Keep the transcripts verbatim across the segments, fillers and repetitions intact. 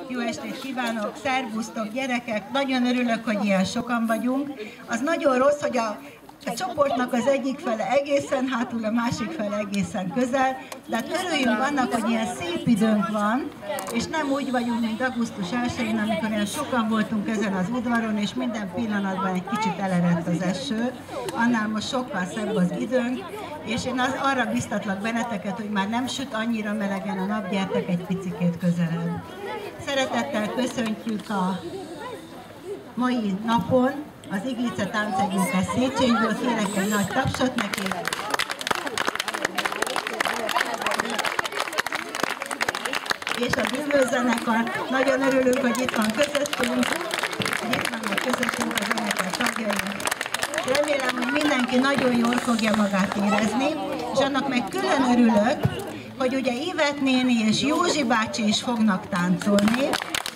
Jó estét kívánok, szervusztok gyerekek, nagyon örülök, hogy ilyen sokan vagyunk. Az nagyon rossz, hogy a A csoportnak az egyik fele egészen hátul, a másik fele egészen közel, de hát örüljünk annak, hogy ilyen szép időnk van, és nem úgy vagyunk, mint augusztus elsején, amikor olyan sokan voltunk ezen az udvaron, és minden pillanatban egy kicsit elerett az eső, annál most sokkal szebb az időnk, és én az, arra biztatlak benneteket, hogy már nem süt annyira melegen a nap, gyertek egy picikét közelebb. Szeretettel köszöntjük a mai napon az Iglice Táncegyüttes Széchenyből, kérek egy nagy tapsot neki. És a bűvőzenekar, nagyon örülünk, hogy itt van közöttünk, hogy itt vannak közöttünk a zenekar tagjai. Remélem, hogy mindenki nagyon jól fogja magát érezni, és annak meg külön örülök, hogy ugye Ivett néni és Józsi bácsi is fognak táncolni.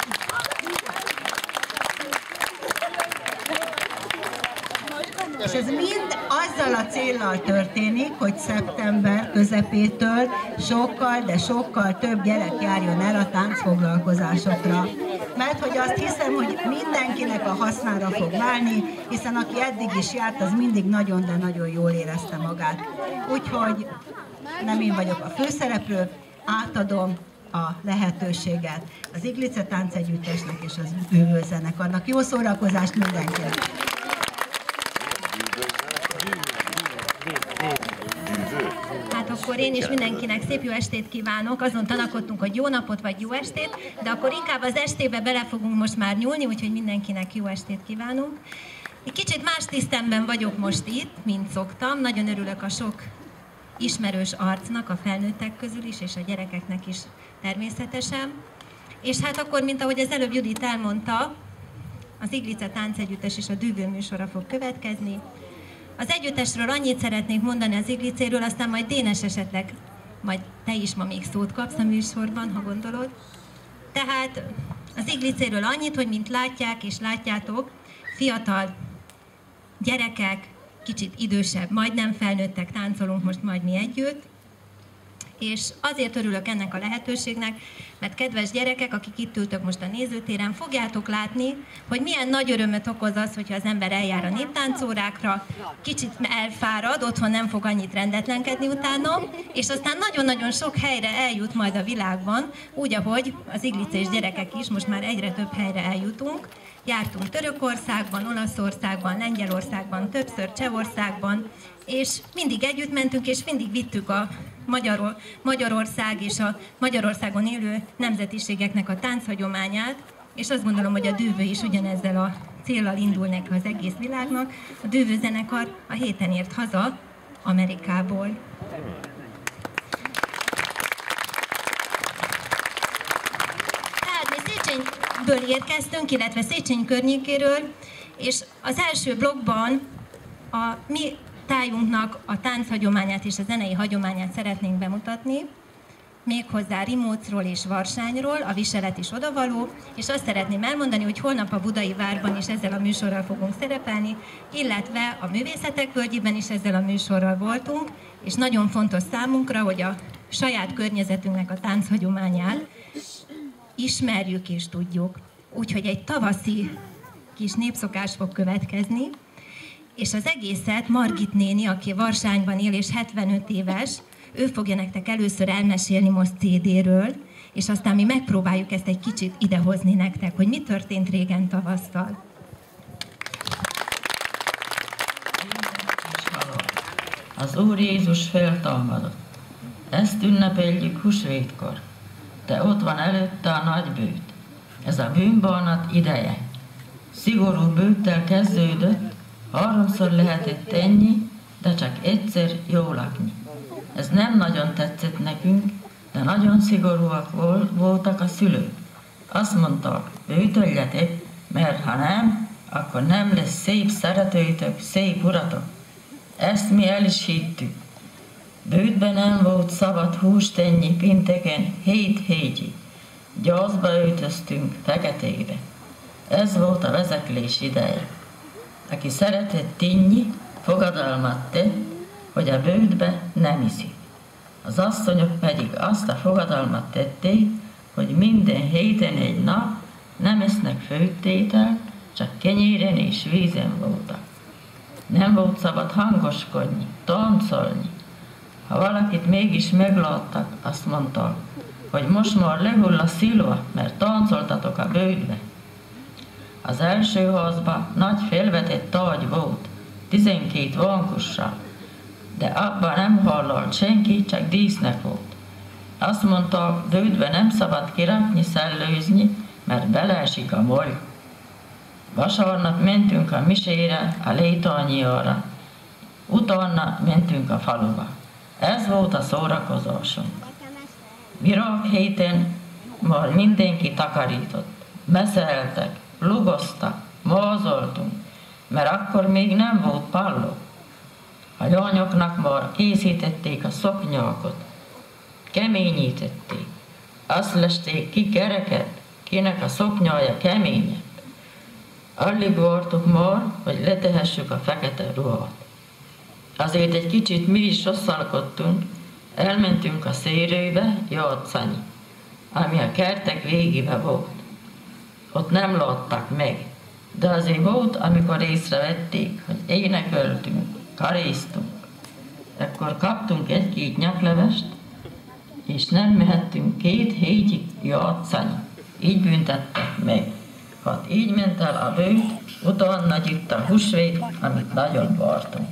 És ez mind azzal a céllal történik, hogy szeptember közepétől sokkal, de sokkal több gyerek járjon el a táncfoglalkozásokra. Mert hogy azt hiszem, hogy mindenkinek a hasznára fog válni, hiszen aki eddig is járt, az mindig nagyon, de nagyon jól érezte magát. Úgyhogy nem én vagyok a főszereplő, átadom a lehetőséget az Iglice Táncegyüttesnek és az bűvőzenekarnak. Jó szórakozást mindenkinek! Hát akkor én is mindenkinek szép jó estét kívánok. Azon tanakodtunk, hogy jó napot vagy jó estét, de akkor inkább az estébe bele fogunk most már nyúlni, úgyhogy mindenkinek jó estét kívánunk. Egy kicsit más tisztemben vagyok most itt, mint szoktam. Nagyon örülök a sok ismerős arcnak, a felnőttek közül is, és a gyerekeknek is természetesen. És hát akkor, mint ahogy az előbb Judit elmondta, az Iglice Táncegyüttes és a Dűvő műsora fog következni. Az együttesről annyit szeretnék mondani az Iglicéről, aztán majd Dénes esetleg, majd te is ma még szót kapsz a műsorban, ha gondolod. Tehát az Iglicéről annyit, hogy mint látják és látjátok, fiatal gyerekek, kicsit idősebb, majdnem felnőttek táncolunk most majd mi együtt, és azért örülök ennek a lehetőségnek, mert kedves gyerekek, akik itt ültök most a nézőtéren, fogjátok látni, hogy milyen nagy örömöt okoz az, hogyha az ember eljár a néptáncórákra, kicsit elfárad, otthon nem fog annyit rendetlenkedni utána, és aztán nagyon-nagyon sok helyre eljut majd a világban, úgy, ahogy az iglicés gyerekek is, most már egyre több helyre eljutunk. Jártunk Törökországban, Olaszországban, Lengyelországban, többször Csehországban, és mindig együtt mentünk, és mindig vittük a Magyar, Magyarország és a Magyarországon élő nemzetiségeknek a tánchagyományát, és azt gondolom, hogy a Dűvő is ugyanezzel a céllal indul neki az egész világnak. A Dűvő zenekar a héten ért haza Amerikából. Tehát mi Széchenyből érkeztünk, illetve Széchenyi környékéről, és az első blogban a mi tájunknak a tánchagyományát és a zenei hagyományát szeretnénk bemutatni, méghozzá Rimócról és Varsányról, a viselet is odavaló, és azt szeretném elmondani, hogy holnap a Budai Várban is ezzel a műsorral fogunk szerepelni, illetve a Művészetek Völgyében is ezzel a műsorral voltunk, és nagyon fontos számunkra, hogy a saját környezetünknek a tánchagyományát ismerjük és tudjuk. Úgyhogy egy tavaszi kis népszokás fog következni, és az egészet Margit néni, aki Varsányban él és hetvenöt éves, ő fogja nektek először elmesélni most cé dé-ről, és aztán mi megpróbáljuk ezt egy kicsit idehozni nektek, hogy mi történt régen tavasszal. Az Úr Jézus feltámadott. Ezt ünnepeljük húsvétkor. De ott van előtte a nagy bűt. Ez a bűnbánat ideje. Szigorú bűttel kezdődött, háromszor lehetett tenni, de csak egyszer jó lakni. Ez nem nagyon tetszett nekünk, de nagyon szigorúak voltak a szülők. Azt mondták, bűtöljetek, mert ha nem, akkor nem lesz szép szeretőtök, szép uratok. Ezt mi el is hittük. Bűtben nem volt szabad húst enni pinteken hét hétig. Gyászba öltöztünk feketébe. Ez volt a vezeklés ideje. Aki szeretett inni, fogadalmat tett, hogy a bőtbe nem iszik. Az asszonyok pedig azt a fogadalmat tették, hogy minden héten egy nap nem esznek főttételt, csak kenyéren és vízen voltak. Nem volt szabad hangoskodni, táncolni. Ha valakit mégis megláttak, azt mondta, hogy most már lehull a szilva, mert táncoltatok a bődbe. Az első házban nagy felvetett tárgy volt, tizenkét vankussal, de abban nem hallalt senki, csak dísznek volt. Azt mondta, bődbe nem szabad kirakni, szellőzni, mert beleesik a moly. Vasárnap mentünk a misére, a létányjára, utána mentünk a faluba. Ez volt a szórakozásunk. Virág héten már mindenki takarított, meszeltek, lugoztak, mázoltunk, mert akkor még nem volt palló. A lányoknak már készítették a szoknyákat, keményítették. Azt lesték ki kereket, kinek a szoknyája keményebb. Alig vártuk már, hogy letehessük a fekete ruhát. Azért egy kicsit mi is rosszalkodtunk, elmentünk a szérőbe játszani, ami a kertek végébe volt. Ott nem láttak meg, de azért volt, amikor észrevették, hogy énekeltünk, karéztunk. Ekkor kaptunk egy-két nyaklevest, és nem mehettünk két hétig játszani. Így büntettek meg. Hát így ment el a bőt, utána jött a húsvét, amit nagyon vártunk.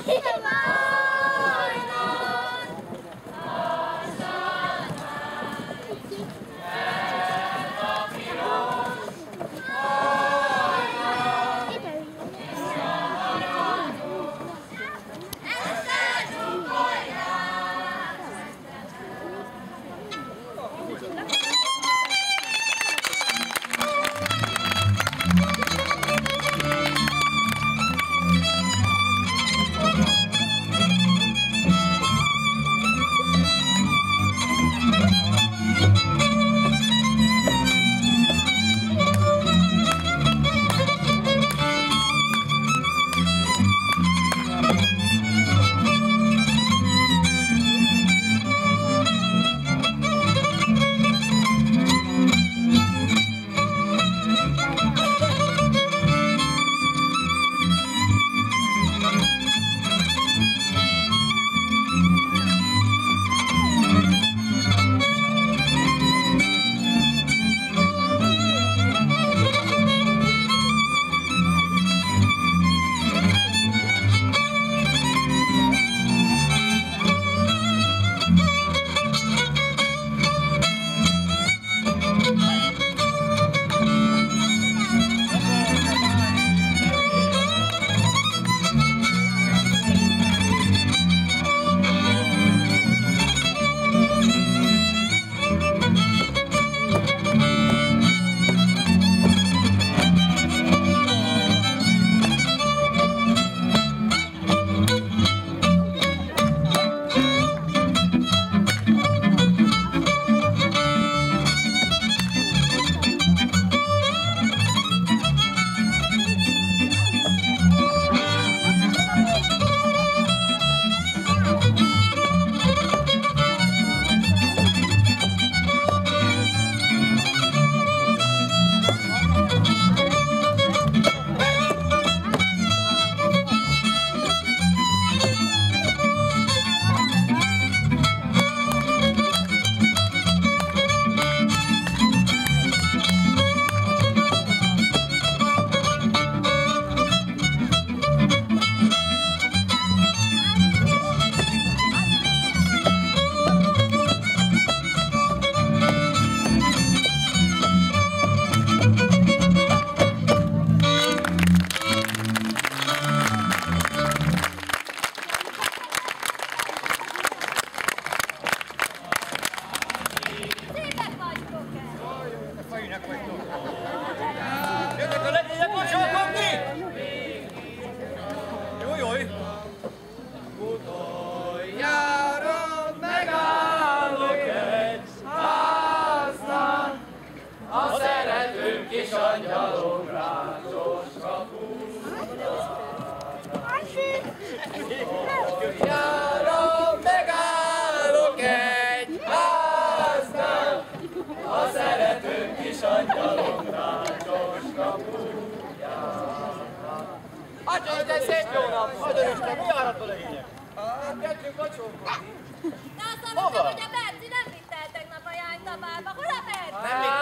Adjon, de szép jó nap! Adjon Isten, mi járatba legények? Gyertünk vacsolkodni. De azt hallottam, hogy a Berci nem vitt el tegnap a jánytabába. Hol a Berci? Nem vitt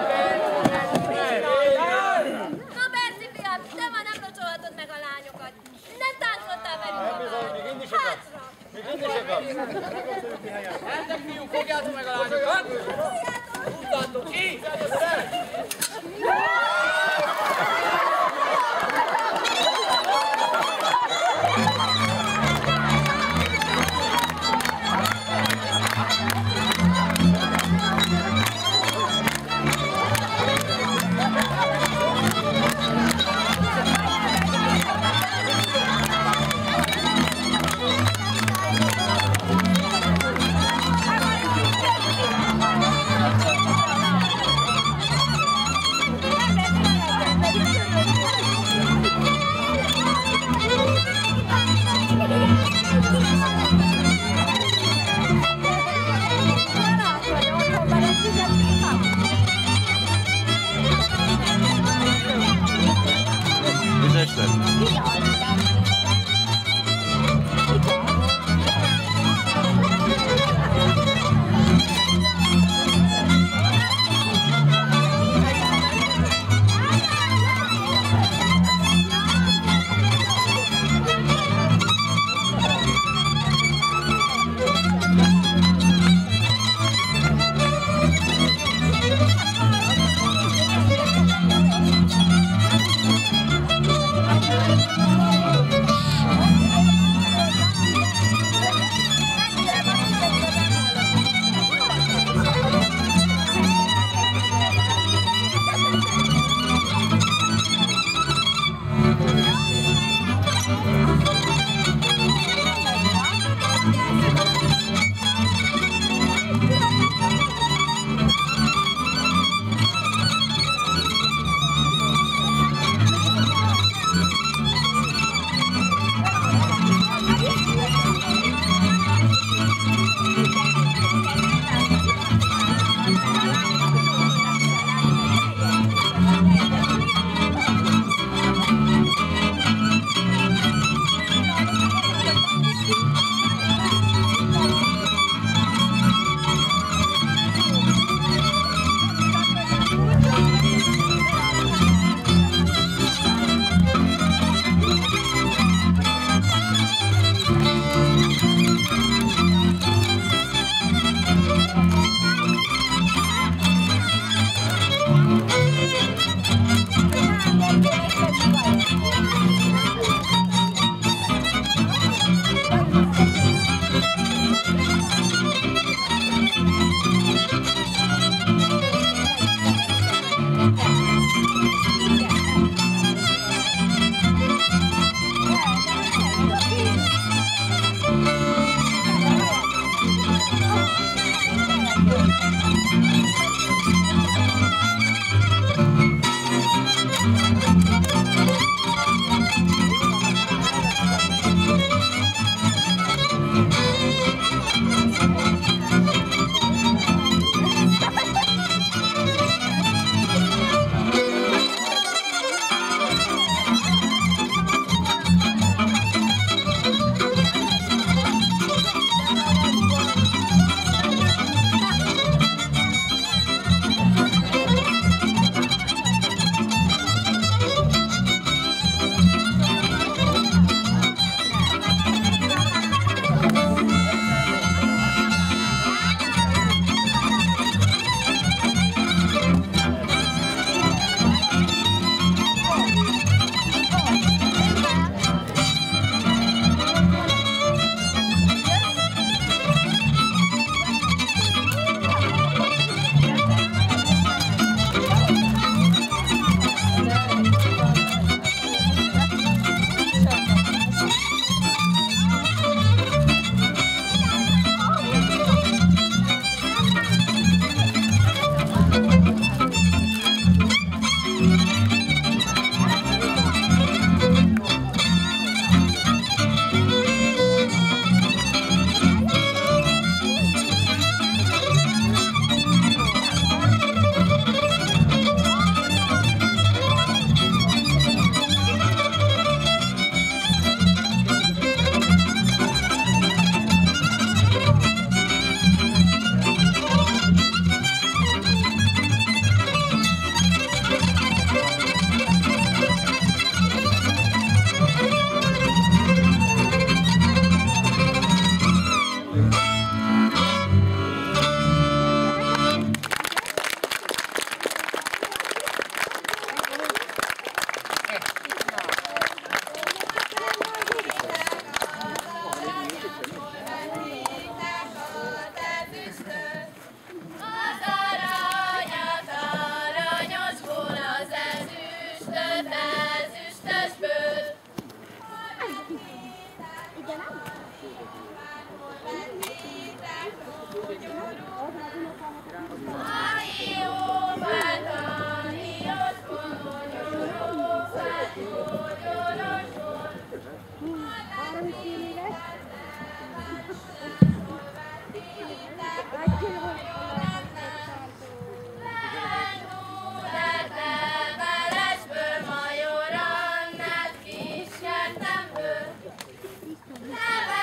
el! Na Berci fiam, te már nem locsolhatod meg a lányokat. Nem táncoltál velük a Bizony, még indi sokat. Még indi sokat. Eltek fiúk, fogjátok meg a lányokat! Húzzátok ki! Never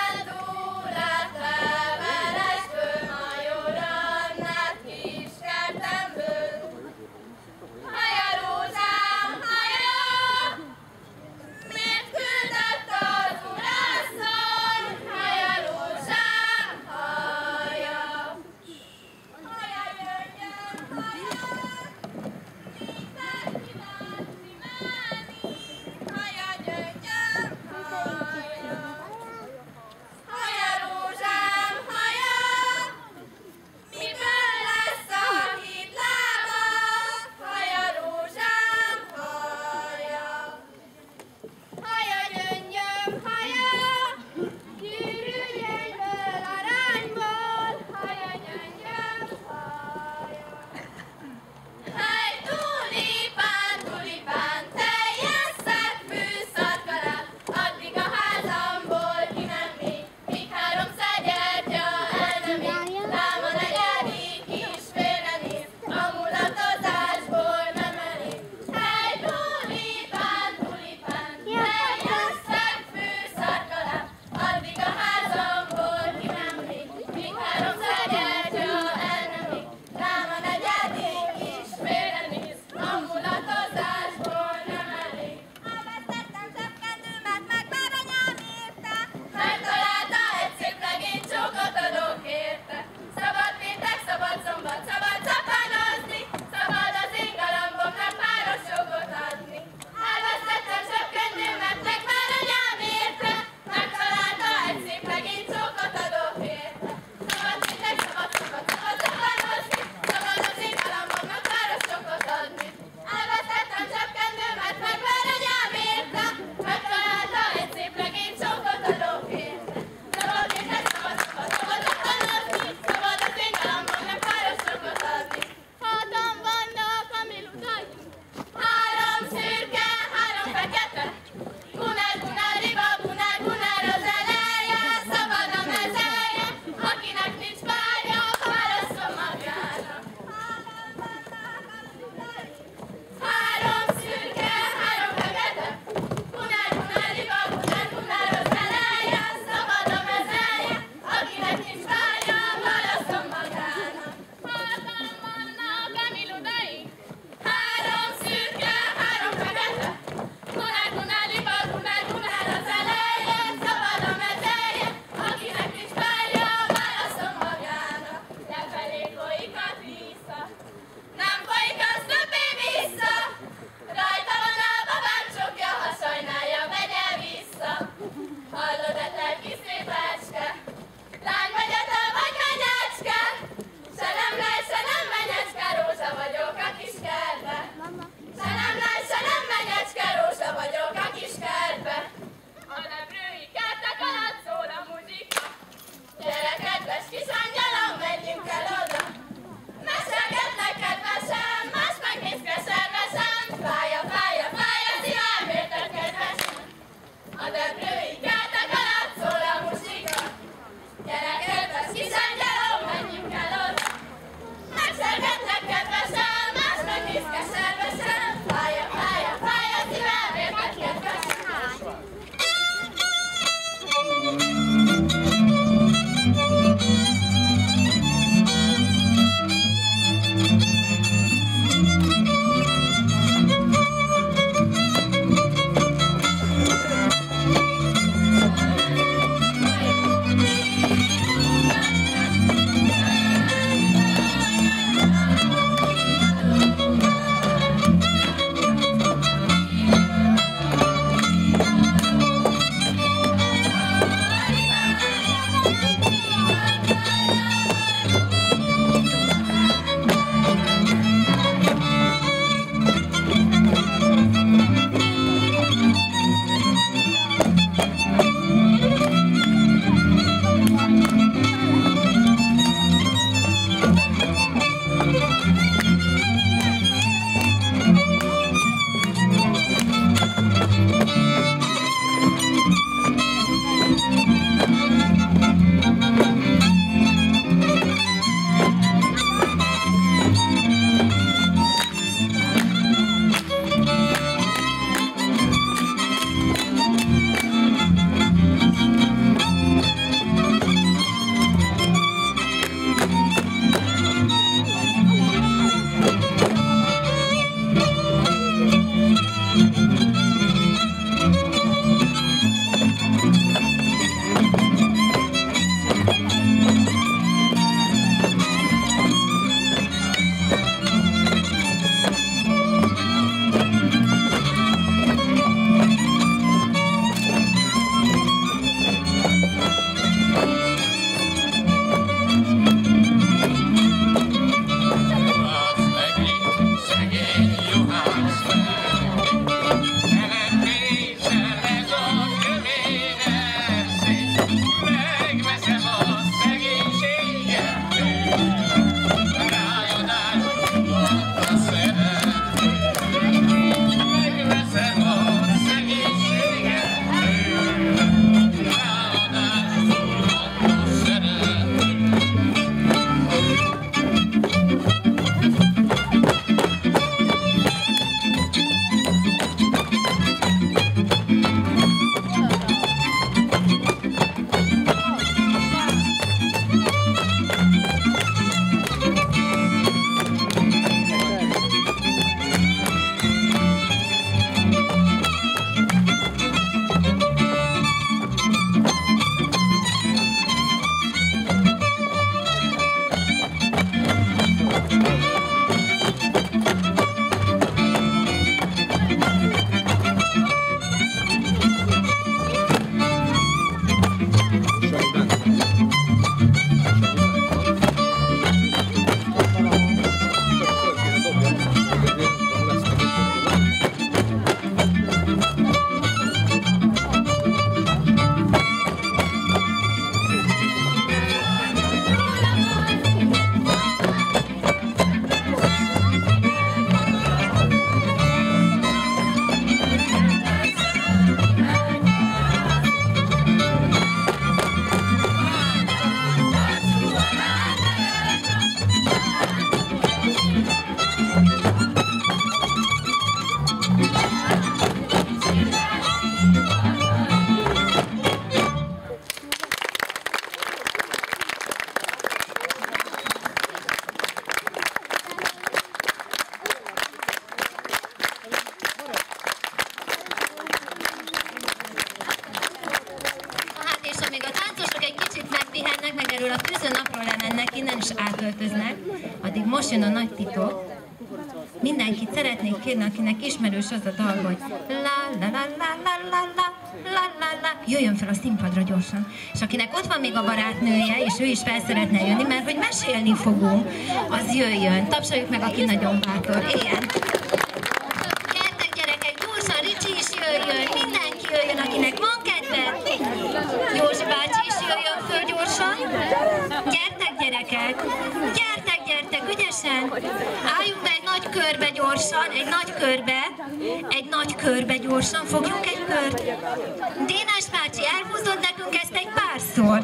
a tűzőnapról lemennek, innen is átöltöznek, addig most jön a nagy titok. Mindenkit szeretnék kérni, akinek ismerős az a dal, hogy la la la la la la la la la la, jöjjön fel a színpadra gyorsan. És akinek ott van még a barátnője, és ő is fel szeretne jönni, mert hogy mesélni fogunk, az jöjjön. Tapsoljuk meg, aki nagyon bátor. Éljen! Gyertek gyerekek, gyorsan, Ricsi is jöjjön, mindenki jöjjön, akinek van kedve. Józsi bácsi is jöjjön föl gyorsan. Gyertek gyerekek, gyertek, gyertek, ügyesen. Álljunk be egy nagy körbe gyorsan, egy nagy körbe, egy nagy körbe gyorsan, fogjunk egy kört. Dénes bácsi, elhúzod nekünk ezt egy párszor.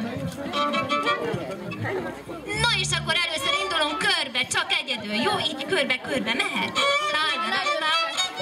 Na és akkor először indulunk körbe, csak egyedül, jó? Így körbe-körbe mehet. La, la, la, la.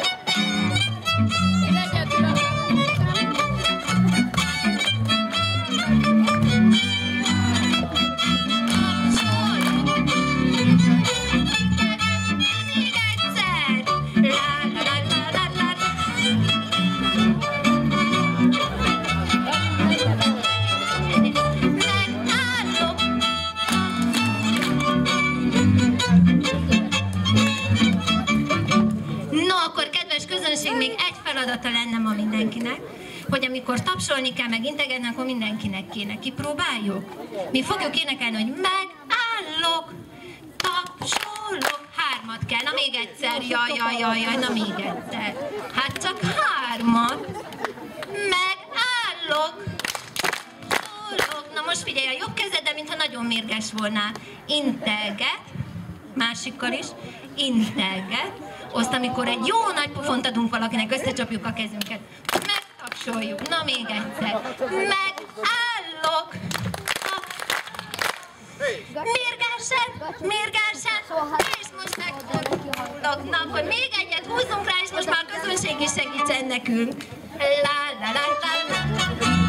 Még egy feladata lenne ma mindenkinek, hogy amikor tapsolni kell, meg integetni, akkor mindenkinek kéne. Kipróbáljuk? Mi fogjuk énekelni, hogy megállok, tapsolok, hármat kell. Na még egyszer, jaj, jaj, jaj, jaj, na még egyszer. Hát csak hármat. Megállok, tapsolok. Na most figyelj, a jobb kezeddel, mintha nagyon mérges volnál. Integet, másikkal is, integet. Azt, amikor egy jó nagy pofont adunk valakinek, összecsapjuk a kezünket. Megtapsoljuk. Na még egyszer. Megállok. Mérgesen, mérgesen. És most megfordulok. Na akkor még egyet húzzunk rá, és most már a közönség is segítsen nekünk. La la la la la.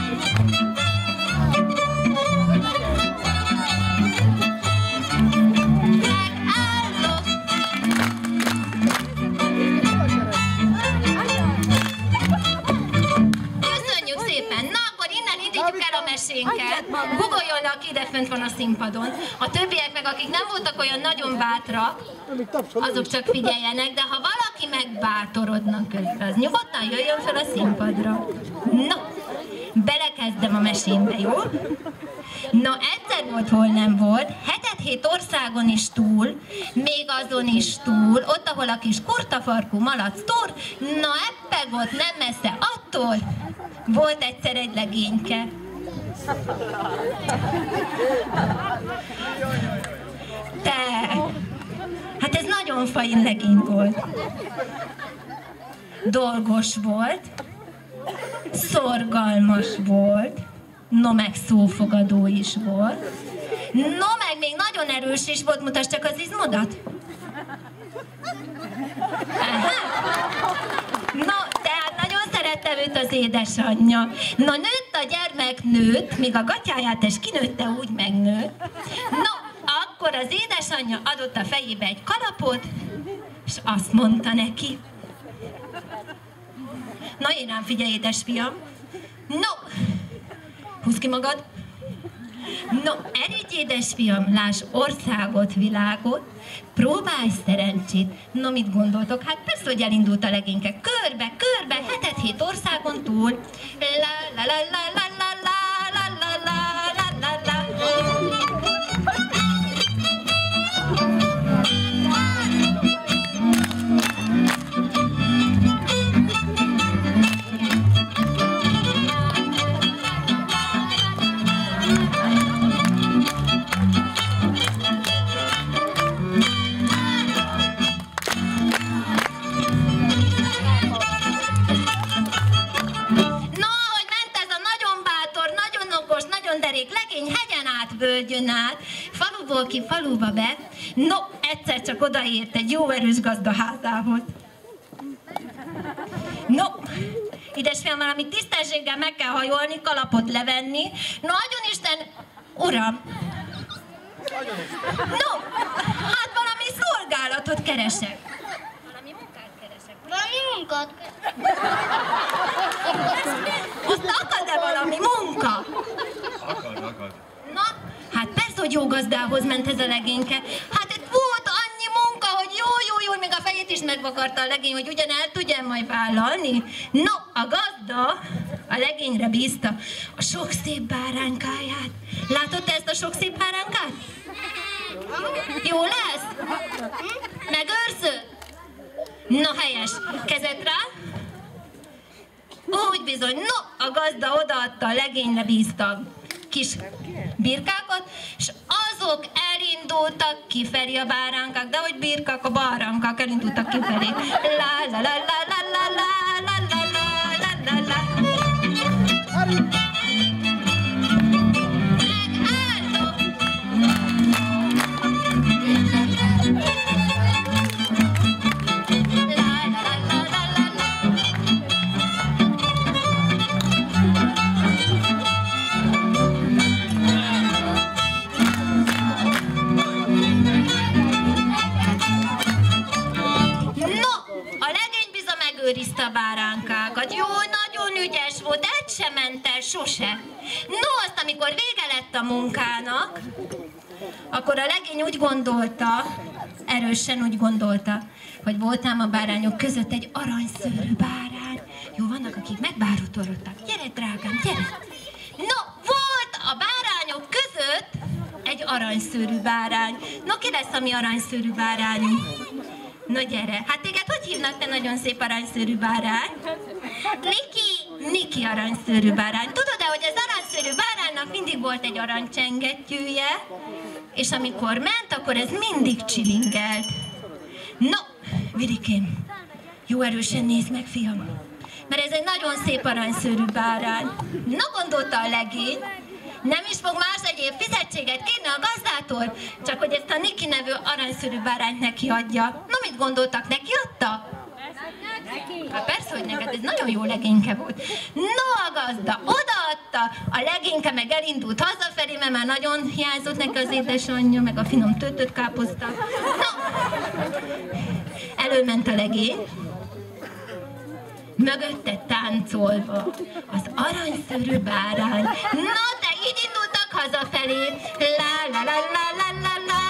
Guggoljon le, aki idefönt van a színpadon. A többiek meg, akik nem voltak olyan nagyon bátrak, azok csak figyeljenek, de ha valaki megbátorodnak közben, az nyugodtan jöjjön fel a színpadra. No, belekezdem a mesémbe, jó? Na, egyszer volt, hol nem volt, hetet-hét országon is túl, még azon is túl, ott, ahol a kis kurtafarkú malac túr, na eppeg ott nem messze attól, volt egyszer egy legényke. Te, hát ez nagyon fain legény volt. Dolgos volt, szorgalmas volt, no meg szófogadó is volt, no meg még nagyon erős is volt, mutasd csak az izmodat. No, tehát nagyon szerette őt az édesanyja. Na, nőtt a gyermek, nőtt, míg a gatyáját és kinőtte, úgy megnőtt. No, akkor az édesanyja adott a fejébe egy kalapot, és azt mondta neki. Na, én rám figyelj, édesfiam. No, húzd ki magad. No, erégy édesfiam, láss országot, világot, próbálj szerencsét. No, mit gondoltok? Hát persze, hogy elindult a legényke. Körbe, körbe, hetet-hét országon túl. La la la la la la la la la la la la. Völgyön át, faluból ki faluba be, no, egyszer csak odaért egy jó erős gazdaházához. No, idesfiam, valami tisztességgel meg kell hajolni, kalapot levenni. No, adjon Isten, uram! No, hát valami szolgálatot keresek. Valami munkát keresek. Valami munkát keresek. Azt akad-e valami munka? Akad, akad. Na, hát persze, hogy jó gazdához ment ez a legényke. Hát itt volt annyi munka, hogy jó, jó, jó, még a fejét is megvakarta a legény, hogy ugyan el tudjam majd vállalni. No, a gazda a legényre bízta a sok szép báránykáját. Látod te ezt a sok szép báránykát? Jó lesz? Megőrzöd? Na helyes, kezed rá. Úgy bizony, no, a gazda odaadta, a legényre bízta kis birkákat, és azok elindultak kifelé a báránkák, de hogy birkák, a báránkák elindultak kifelé. La la la la la la la la la la la la. Őrizte a báránkákat. Jó, nagyon ügyes volt, egy sem ment el, sose. No, azt, amikor vége lett a munkának, akkor a legény úgy gondolta, erősen úgy gondolta, hogy volt ám a bárányok között egy aranyszőrű bárány. Jó, vannak, akik megbárutorodtak. Gyere, drágám, gyere! No, volt a bárányok között egy aranyszőrű bárány. No, ki lesz a mi aranyszőrű bárányunk? No gyere, hát téged hogy hívnak, te nagyon szép aranyszőrű bárány? Niki! Niki aranyszőrű bárány. Tudod-e, hogy az aranyszőrű báránynak mindig volt egy arancsengettyűje, és amikor ment, akkor ez mindig csilingelt. No, Virikém, jó erősen nézd meg, fiam, mert ez egy nagyon szép aranyszőrű bárány. No, gondolta a legény, nem is fog más egyéb fizetséget kérni a gazdától, csak hogy ezt a Niki nevű aranyszőrű bárányt neki adja. Na, mit gondoltak, neki adta? Hát persze, hogy neked, ez nagyon jó legényke volt. No, a gazda odaadta, a legényke meg elindult hazafelé, mert már nagyon hiányzott neki az édesanyja, meg a finom töltött káposzta. No, előment a legény, mögötte táncolva az aranyszőrű bárány. Na, de így indultak hazafelé. La la la la la la la.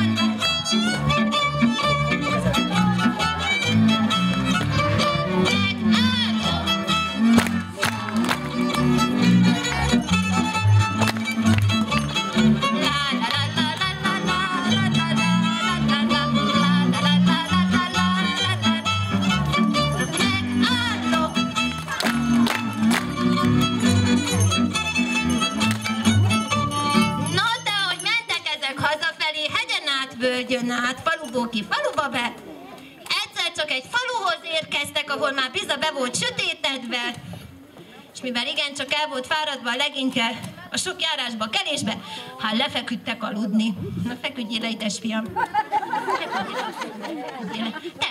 Völgyön át, faluból ki faluba be. Egyszer csak egy faluhoz érkeztek, ahol már biza be volt sötétedve, és mivel igencsak el volt fáradva a legényke a sok járásba, kelésbe, hát lefeküdtek aludni. Na, feküdjél le, édesfiam. Feküdjél le. Te!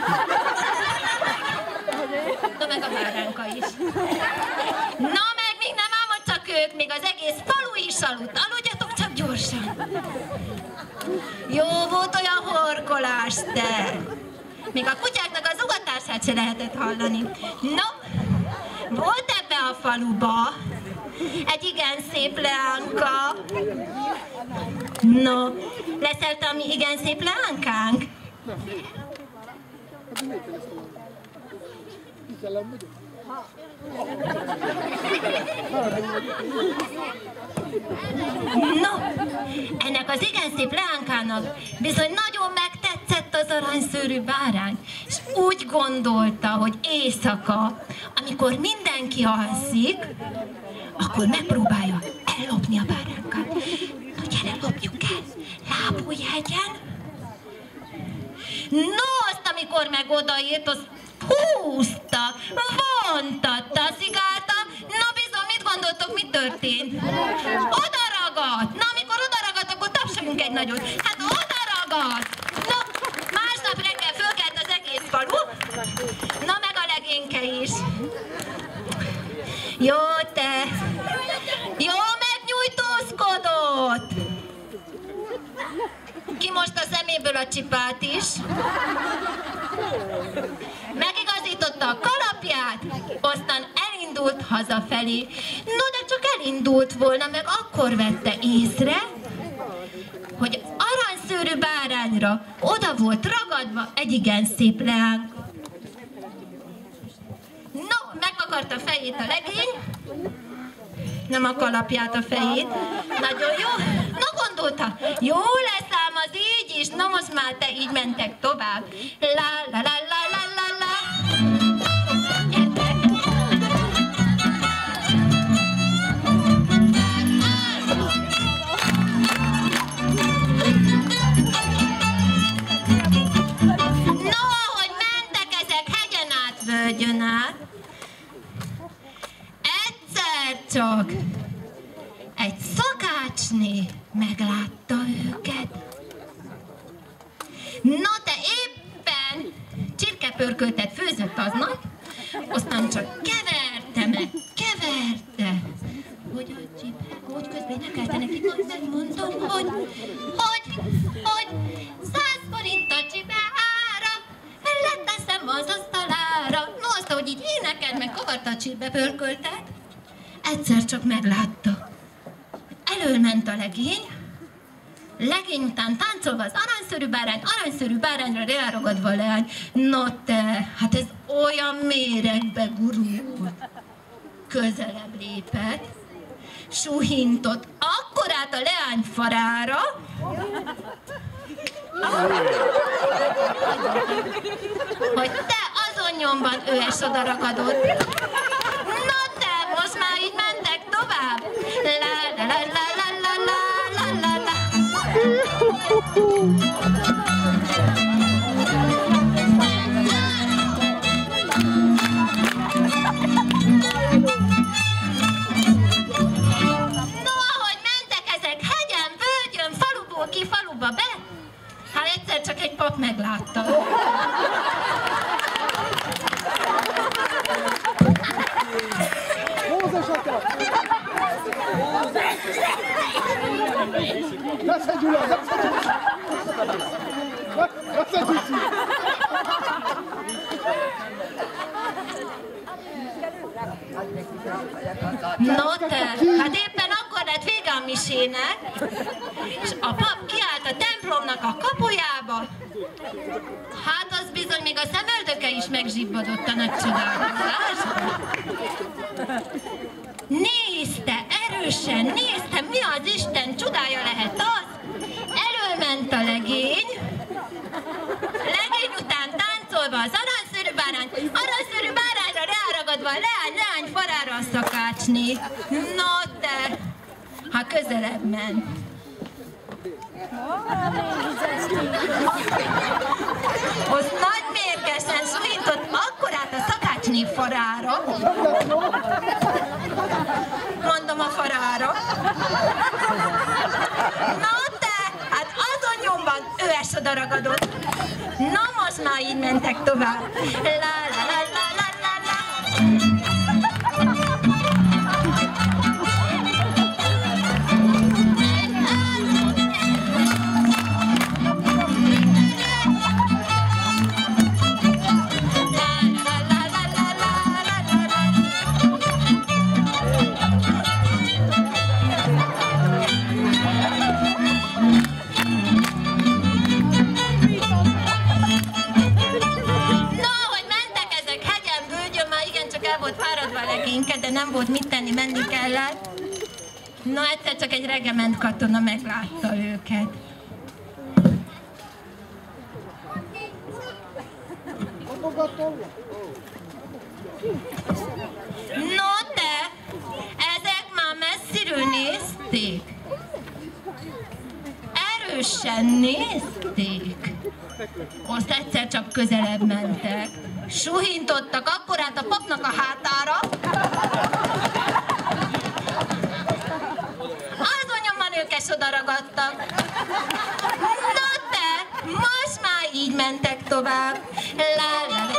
Na, meg a báránka is. Na, meg még nem álmod csak ők, még az egész falu is aludt. Aludjatok csak gyorsan. Jó volt olyan horkolás, te! Még a kutyáknak az ugatását se lehetett hallani. No, volt ebbe a faluba egy igen szép leánka. No, leszel te a mi igen szép leánkánk? No, ennek az igen szép leánkának bizony nagyon megtetszett az aranyszőrű bárány, és úgy gondolta, hogy éjszaka, amikor mindenki alszik, akkor megpróbálja ellopni a báránkat. No, gyere, lopjuk el, lábújhegyen. No, azt amikor meg odaért, azt húzta, vontatta, szigálta. Na bizony, mit gondoltok, mi történt? Oda ragadt! Na, amikor oda ragadt, akkor tapsoljunk egy nagyot. Hát oda ragadt! Na, másnap reggel fölkelt az egész falu. Na, meg a legényke is. Jó, te! Jó, megnyújtózkodott! Kimosta a szeméből a csipát is. Megigazította a kalapját, aztán elindult hazafelé. No, de csak elindult volna, meg akkor vette észre, leányra. Oda volt ragadva egy igen szép leány. No, megvakarta a fejét a legény, nem a kalapját, a fejét. Nagyon jó. No, gondolta, jó lesz ám az így is, na most már te így mentek tovább. La la la la la la la. No, ahogy mentek ezek hegyen át, völgyön át, egyszer csak egy szakácsné meglátta őket. Na te éppen csirkepörköltet főzött aznap, aztán csak keverte meg, keverte, hogy a csipek, hogy közben énekelte neki, majd megmondom, hogy, hogy, hogy száz forint a csipára, leteszem az asztalára. No, azt, hogy így éneked, meg kavarta a csirkepörköltet, egyszer csak meglátta. Elölment a legény, legény után táncolva az aranyszörű bárány, aranyszörű bárányra ráragadva a leány. No te, hát ez olyan méregbe gurult. Közelebb lépett, suhintott akkorát a leány farára, hogy te azon nyomban ő es oda ragadott. No te, most már így mentek tovább. La la la la la la la la la. No, ahogy mentek ezek hegyen, völgyön, faluból ki faluba be, hát egyszer csak egy pap meglátta. Mózes atya! Lassan Gyula, lassan Gyula! Lassan Gyula! No te, hát éppen akkor lett vége a misének, és a pap kiállt a templomnak a kapujába. Hát az bizony még a szemöldöke is megzsibbadott a nagy csodálkozásra. Nézte, erősen nézte, mi az Isten csodája lehet az. Elölment a legény, legény után táncolva az aranyszörű bárány, aranyszörű bárányra ráragadva a leány, leány farára a szakácsné. No te, ha közelebb ment. Az nagy mérgesen suhintott akkorát a szakácsné farára, mondom a farára. Na te, hát azon nyomban ő es oda ragadott. Na most már így mentek tovább. La la la la la la la. De nem volt mit tenni, menni kellett. Na, egyszer csak egy regement katona meglátta őket. No te, ezek már messziről nézték. Erősen nézték. Azt egyszer csak közelebb mentek. Suhintottak akkorát a papnak a hátára. Azon nyomban ők is oda ragadtak. Na te, most már így mentek tovább. La, la, la.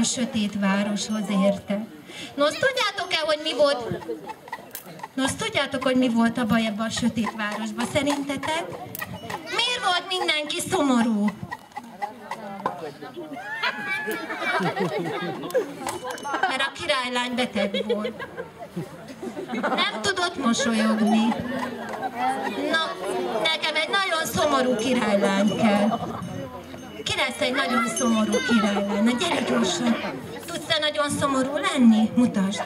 sötét városhoz érte. Nos, tudjátok-e, hogy mi volt? Nos, tudjátok, hogy mi volt a baj ebben a sötét városban, szerintetek? Miért volt mindenki szomorú? Mert a királylány beteg volt. Nem tudott mosolyogni. Na, nekem egy nagyon szomorú királylány kell. Ki lesz egy nagyon szomorú királylány? Na, gyere gyorsan! Tudsz-e nagyon szomorú lenni? Mutasd!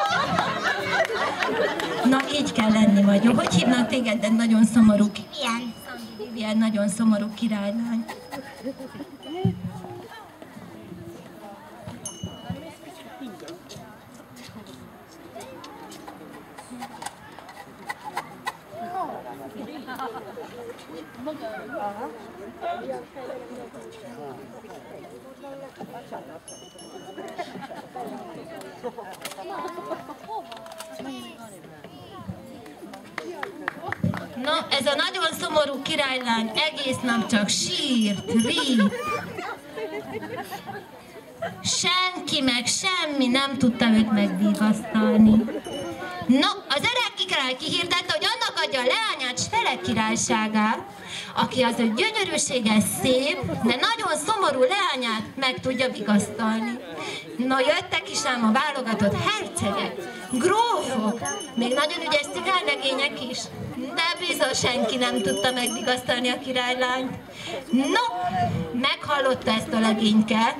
Na, így kell lenni vagy. Jó? Hogy hívnak téged egy nagyon szomorú királylány? Ilyen nagyon szomorú királylány. Na, ez a nagyon szomorú királylány egész nap csak sírt, rít. Senki meg semmi nem tudta őt megvigasztalni. No, az öreg király kihirdette, hogy annak adja a leányát Sfele királyságát, aki az ő gyönyörűséges, szép, de nagyon szomorú leányát meg tudja vigasztalni. No, jöttek is ám a válogatott hercegek, grófok, még nagyon ügyes cigánylegények is, de bizony senki nem tudta megvigasztalni a királylányt. No, meghallotta ezt a legényke,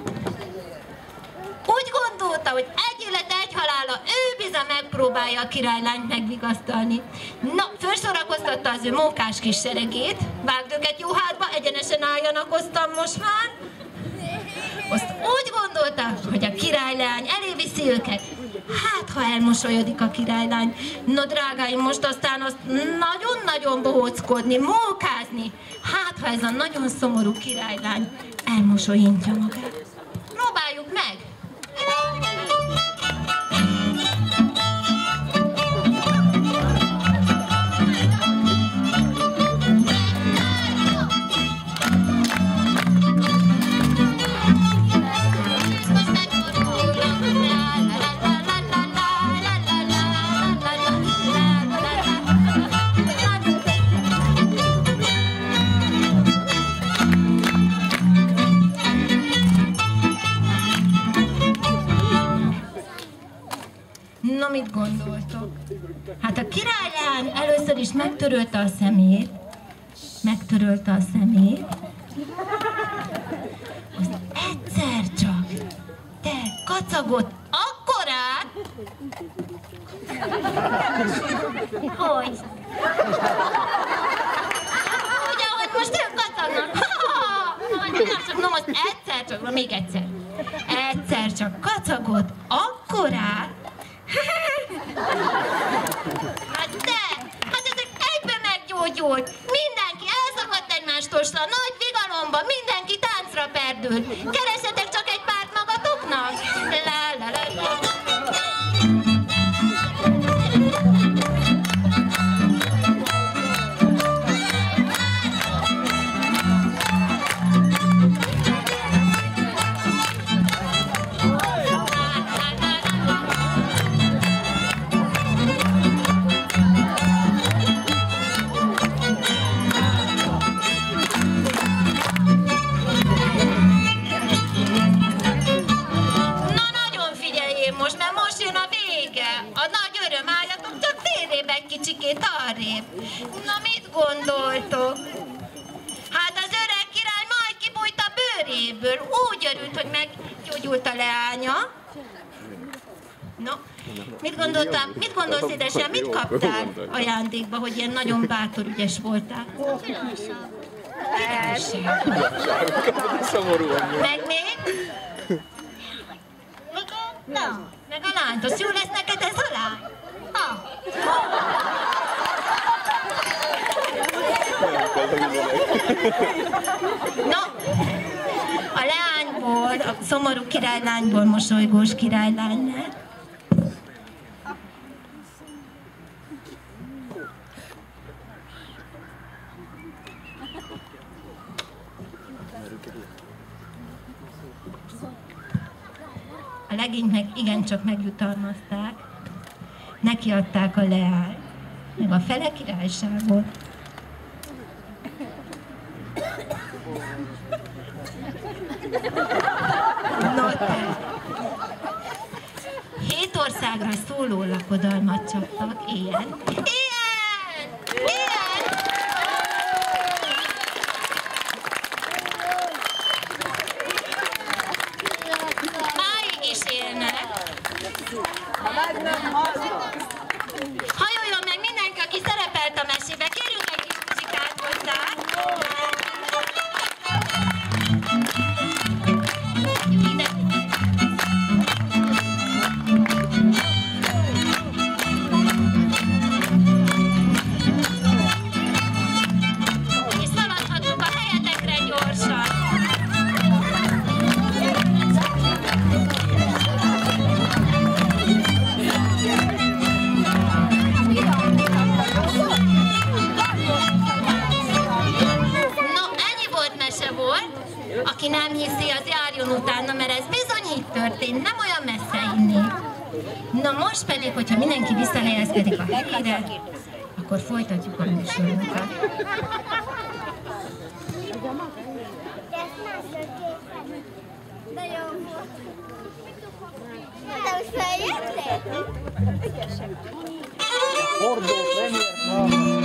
úgy gondolta, hogy egy élet, egy halála, ő bizony megpróbálja a királylányt megvigasztalni. Na, felsorakoztatta az ő mókás kis seregét, vágd őket jó hátba, egyenesen álljanak, hoztam most már. Azt úgy gondolta, hogy a királylány elé viszi őket. Hát, ha elmosolyodik a királylány. No, drágáim, most aztán azt nagyon-nagyon bohóckodni, mókázni. Hát, ha ez a nagyon szomorú királylány elmosolyintja magát. Próbáljuk meg! No, mit gondoltok? Hát a királylány először is megtörölte a szemét, megtörölte a szemét, az egyszer csak, te kacagott akkorát, hogy? Ugye, hogy most ők kacagnak, no, most egyszer csak, még egyszer, egyszer csak kacagott akkorát, hát de, hát ezek egyben meggyógyult. Mindenki elszakadt egymástól, a nagy vigalomba, mindenki táncra perdül. Keresetek csak egy párt magatoknak. La, la, la, la. Kicsikét arrébb. Na, mit gondoltok? Hát az öreg király majd kibújt a bőréből. Úgy örült, hogy meggyógyult a leánya. No, mit gondoltam? Mit gondolsz, édesem? Mit kaptál ajándékba, hogy ilyen nagyon bátor, ügyes voltál? Igazság. Meg még? Na, meg a lányt. Az jó lesz neked ez a lány? Ha. No, a leányból, a szomorú királylányból mosolygós királylány lett. legényt meg igencsak megjutalmazták. Neki adták a leányt, meg a fele királyságot. No te! Hét országra szóló lakodalmat csaptak, ilyen. Ilyen! Ilyen! Máig is élnek. Hajoljon meg mindenki, aki szerepelt a mesébe, kérjünk egy kis muzsikát hozzá. És szaladhatunk a helyetekre gyorsan. Aki nem hiszi, az járjon utána, mert ez bizony így történt, nem olyan messze inni. Na most pedig, hogyha mindenki visszahelyezkedik a helyére, akkor folytatjuk a műsorunkat. De jó volt. De most feljöttél? Fordó, premier.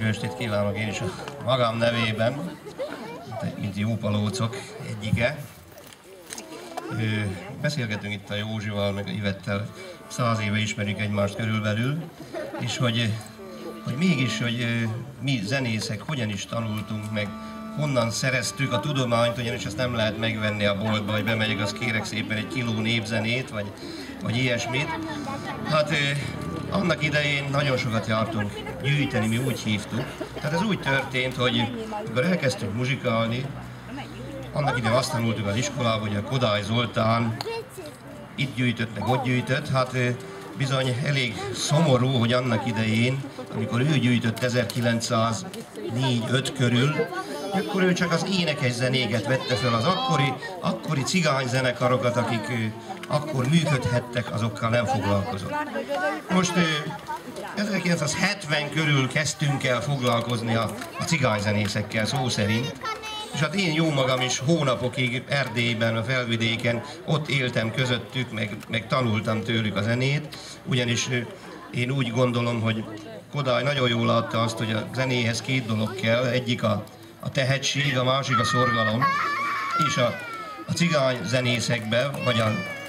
estét kívánok én is a magam nevében, mint jó palócok egyike. Beszélgetünk itt a Józsival, meg a Ivettel, száz éve ismerjük egymást körülbelül, és hogy, hogy mégis, hogy mi zenészek hogyan is tanultunk meg, honnan szereztük a tudományt, ugyanis azt nem lehet megvenni a boltba, hogy bemegyek, azt kérek szépen egy kiló népzenét, vagy, vagy ilyesmit. Hát annak idején nagyon sokat jártunk gyűjteni, mi úgy hívtuk. Tehát ez úgy történt, hogy amikor elkezdtünk muzsikálni, annak idején azt tanultuk az iskolában, hogy a Kodály Zoltán itt gyűjtött, meg ott gyűjtött. Hát bizony elég szomorú, hogy annak idején, amikor ő gyűjtött ezerkilencszáznégy öt körül, akkor ő csak az énekes zenéket vette fel, az akkori, akkori cigányzenekarokat, akik ő, akkor működhettek, azokkal nem foglalkozott. Most ezerkilencszázhetven körül kezdtünk el foglalkozni a, a cigányzenészekkel szó szerint, és hát én jó magam is hónapokig Erdélyben, a Felvidéken ott éltem közöttük, meg, meg tanultam tőlük a zenét, ugyanis én úgy gondolom, hogy Kodály nagyon jól látta azt, hogy a zenéhez két dolog kell, egyik a, a tehetség, a másik a szorgalom, és a, a cigány zenészekben, vagy a,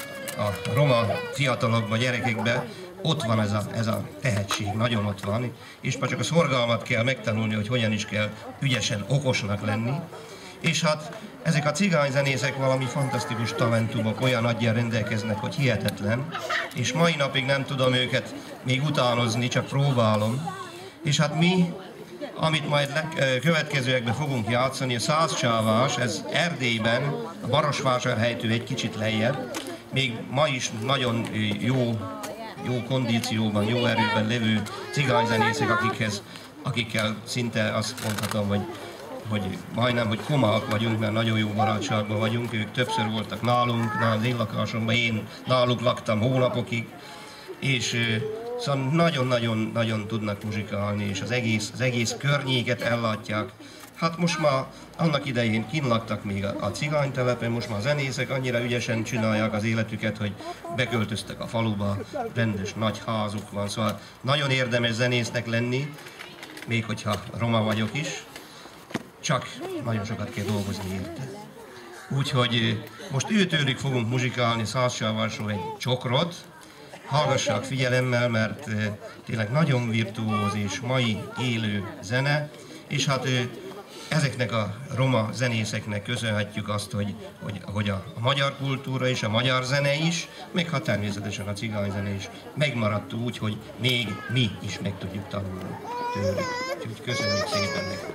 a roma fiatalokban, gyerekekben ott van ez a, ez a tehetség, nagyon ott van, és már csak a szorgalmat kell megtanulni, hogy hogyan is kell ügyesen, okosnak lenni. És hát ezek a cigányzenészek valami fantasztikus talentumok, olyan aggyal rendelkeznek, hogy hihetetlen, és mai napig nem tudom őket még utánozni, csak próbálom. És hát mi, amit majd következőekben fogunk játszani, a százcsávás, ez Erdélyben, a Marosvásárhelytől egy kicsit lejjebb, még ma is nagyon jó, jó kondícióban, jó erőben lévő cigányzenészek, akikhez, akikkel szinte azt mondhatom, hogy hogy majdnem, hogy komák vagyunk, mert nagyon jó barátságban vagyunk, ők többször voltak nálunk, nálunk én lakásomban, én náluk laktam hónapokig, és szóval nagyon-nagyon-nagyon tudnak muzsikálni, és az egész, az egész környéket ellátják. Hát most már annak idején kint laktak még a, a cigánytelepen, most már a zenészek annyira ügyesen csinálják az életüket, hogy beköltöztek a faluba, rendes nagy házuk van, szóval nagyon érdemes zenésznek lenni, még hogyha roma vagyok is. Csak nagyon sokat kell dolgozni érte. Úgyhogy most őtőlük fogunk muzsikálni Százcsávásról egy csokrot. Hallgassák figyelemmel, mert tényleg nagyon virtuóz és mai élő zene, és hát ezeknek a roma zenészeknek köszönhetjük azt, hogy, hogy, hogy a, a magyar kultúra és a magyar zene is, még ha természetesen a cigányzene is megmaradt úgy, hogy még mi is meg tudjuk tanulni tőlük. Úgyhogy köszönjük szépen nekik!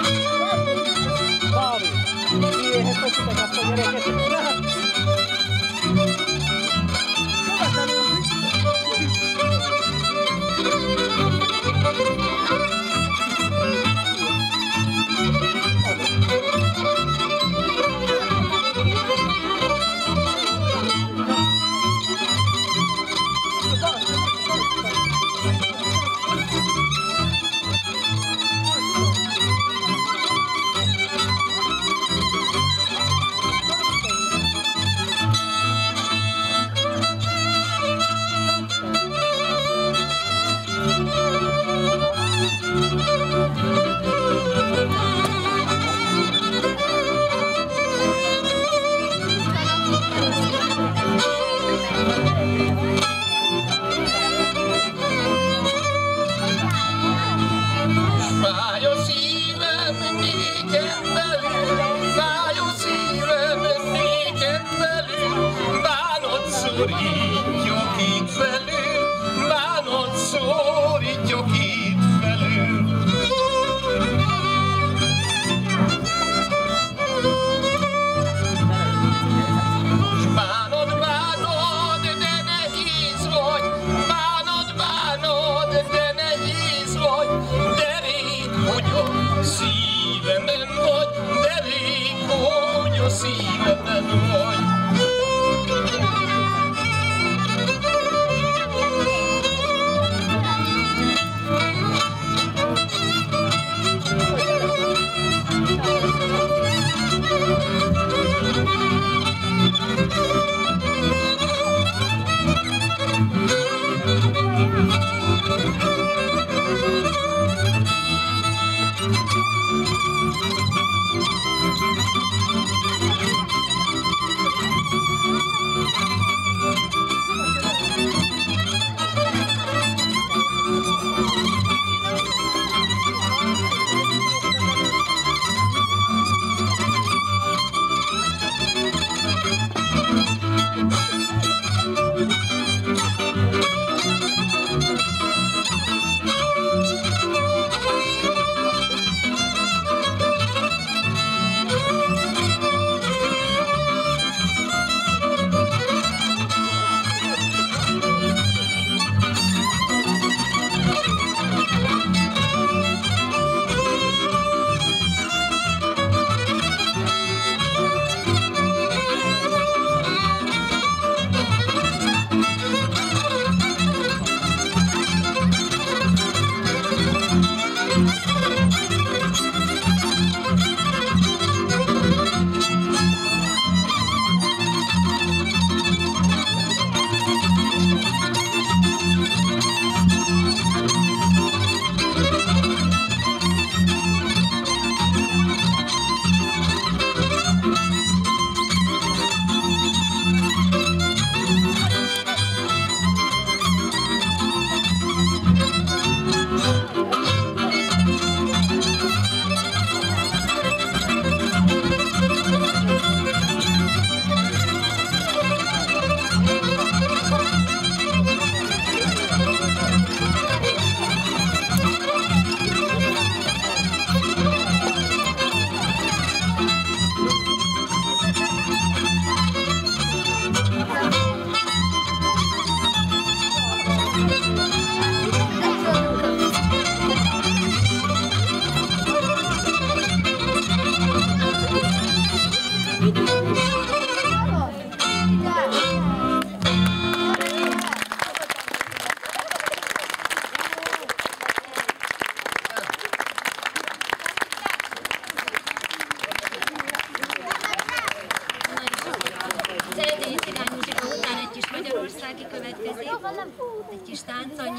Vamos, y es esto que te vas a poner en este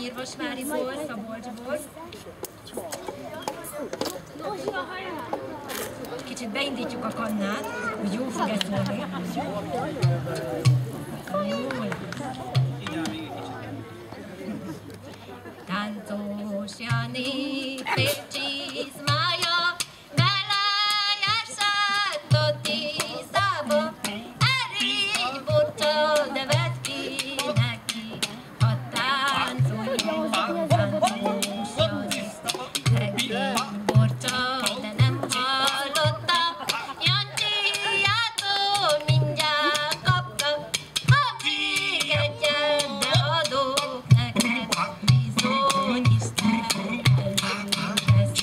Nyírvasváriból, Szabolcsból. Kicsit beindítjuk a kannát, hogy jó fog-e szólni. Jól. Táncos Jani pécsizmája, beleesett a Tiszába, erény bocsa, de vedd ki neki, a táncoljon, táncos Jani. Erény bocsa, de nem hallotta, Jancsiától mindjárt kapta, ha még egyet, de adok neked. Bizony Isten elvégez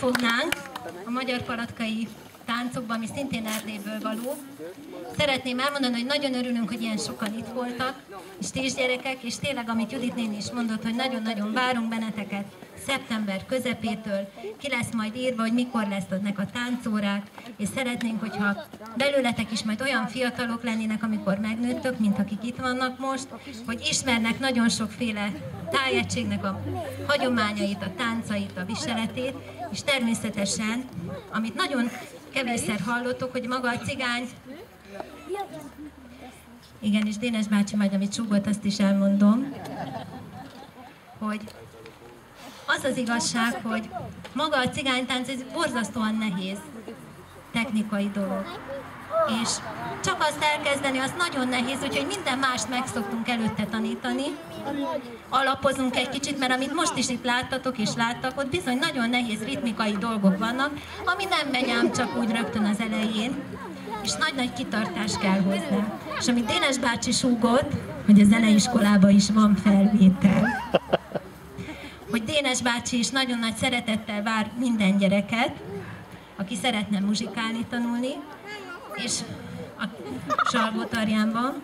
belefognánk a magyar palatkai táncokba, ami szintén Erdélyből való. Szeretném elmondani, hogy nagyon örülünk, hogy ilyen sokan itt voltak, és ti is gyerekek, és tényleg, amit Judit néni is mondott, hogy nagyon-nagyon várunk benneteket szeptember közepétől. Ki lesz majd írva, hogy mikor lesznek a táncórák, és szeretnénk, hogyha belőletek is majd olyan fiatalok lennének, amikor megnőttök, mint akik itt vannak most, hogy ismernek nagyon sokféle tájegységnek a hagyományait, a táncait, a viseletét, és természetesen, amit nagyon kevésszer hallottok, hogy maga a cigány, igen, és Dénes bácsi majd, amit súgott, azt is elmondom, hogy az az igazság, hogy maga a cigánytánc, ez borzasztóan nehéz technikai dolog. És csak azt elkezdeni, az nagyon nehéz, úgyhogy minden mást meg szoktunk előtte tanítani. Alapozunk egy kicsit, mert amit most is itt láttatok és láttak, ott bizony nagyon nehéz ritmikai dolgok vannak, ami nem megy ám csak úgy rögtön az elején, és nagy-nagy kitartás kell hozzá. És amit Dénes bácsi súgott, hogy a zeneiskolában is van felvétel. Hogy Dénes bácsi is nagyon nagy szeretettel vár minden gyereket, aki szeretne muzsikálni, tanulni, és a Salgótarjánban.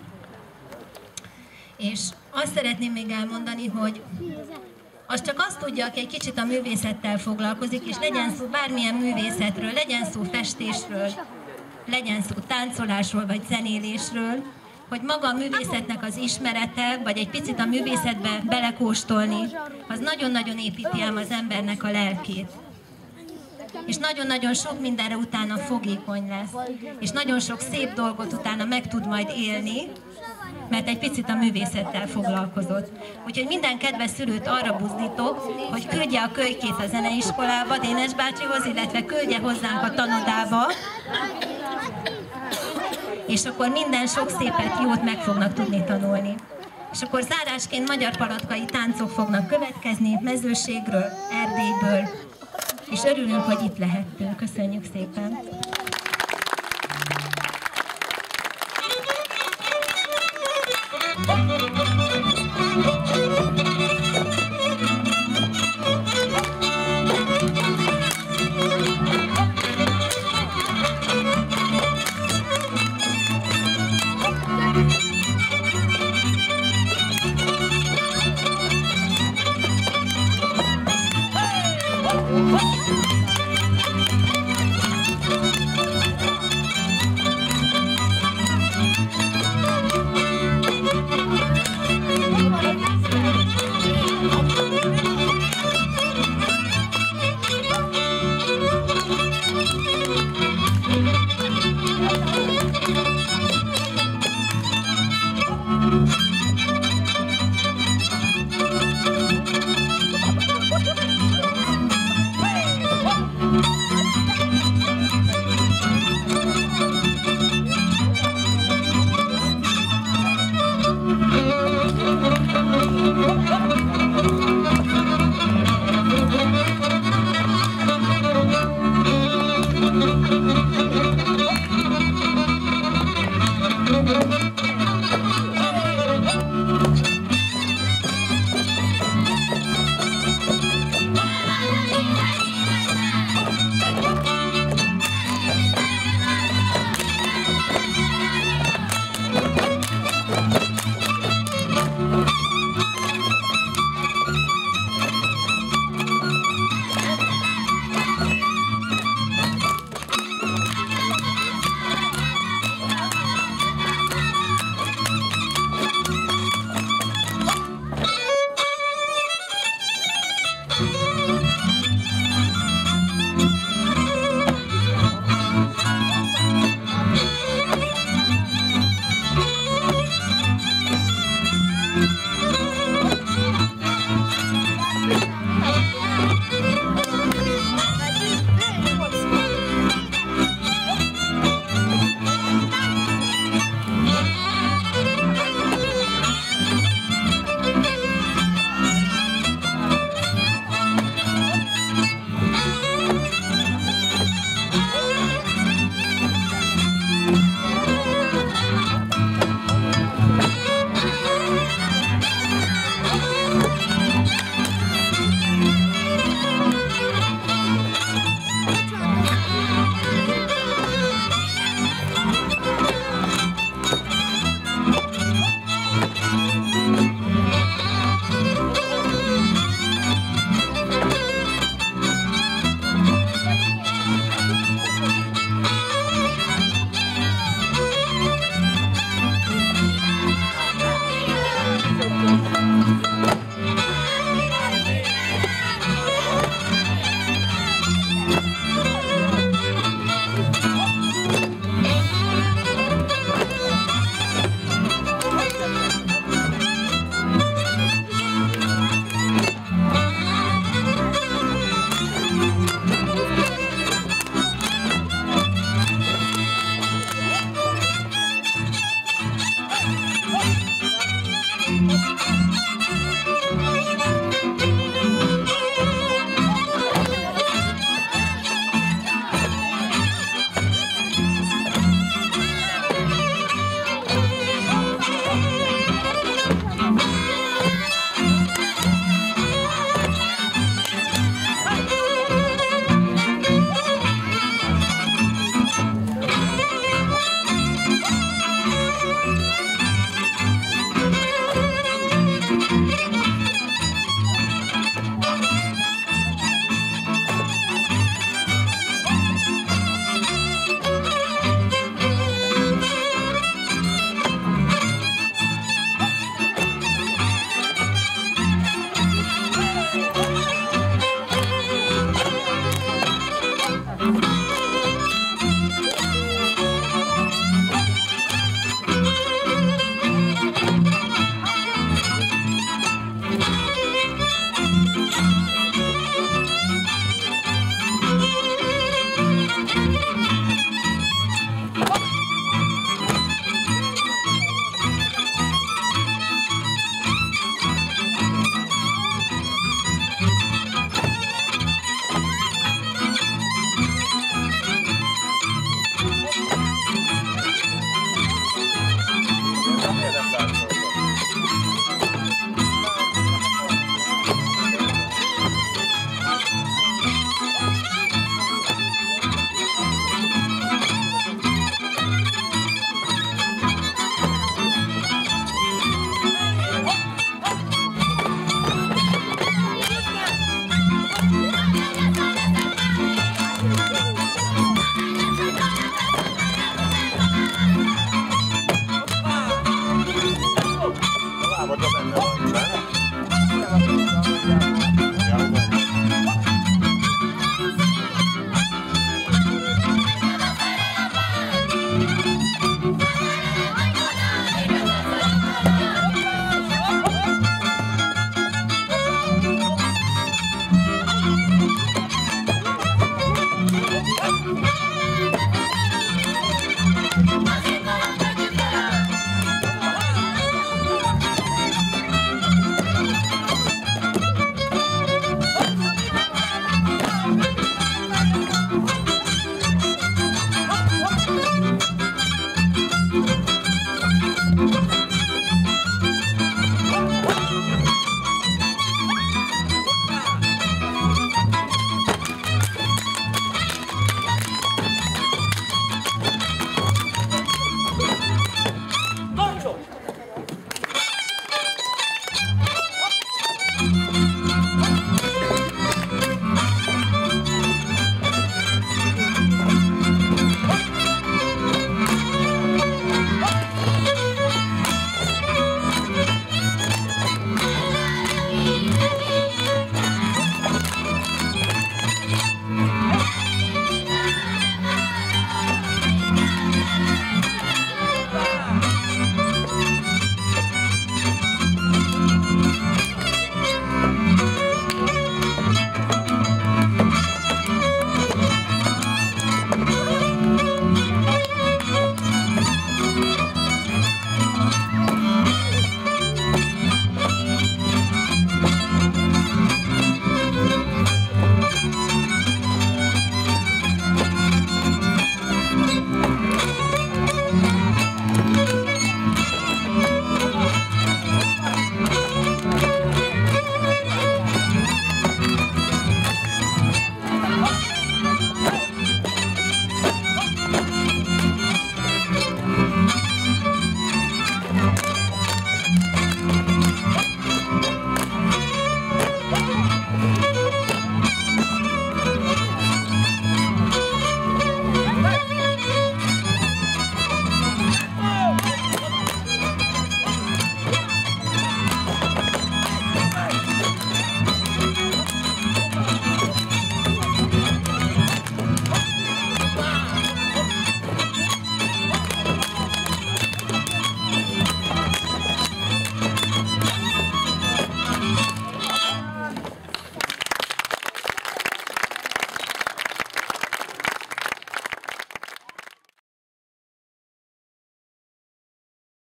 És azt szeretném még elmondani, hogy az csak azt tudja, aki egy kicsit a művészettel foglalkozik, és legyen szó bármilyen művészetről, legyen szó festésről, legyen szó táncolásról vagy zenélésről, hogy maga a művészetnek az ismerete, vagy egy picit a művészetbe belekóstolni, az nagyon-nagyon építi ám az embernek a lelkét. És nagyon-nagyon sok mindenre utána fogékony lesz, és nagyon sok szép dolgot utána meg tud majd élni, mert egy picit a művészettel foglalkozott. Úgyhogy minden kedves szülőt arra buzdítok, hogy küldje a kölykét a zeneiskolába, Dénes bácsihoz, illetve küldje hozzánk a tanodába, és akkor minden sok szépet, jót meg fognak tudni tanulni. És akkor zárásként magyar palatkai táncok fognak következni Mezőségről, Erdélyből, és örülünk, hogy itt lehettünk. Köszönjük szépen! Hey!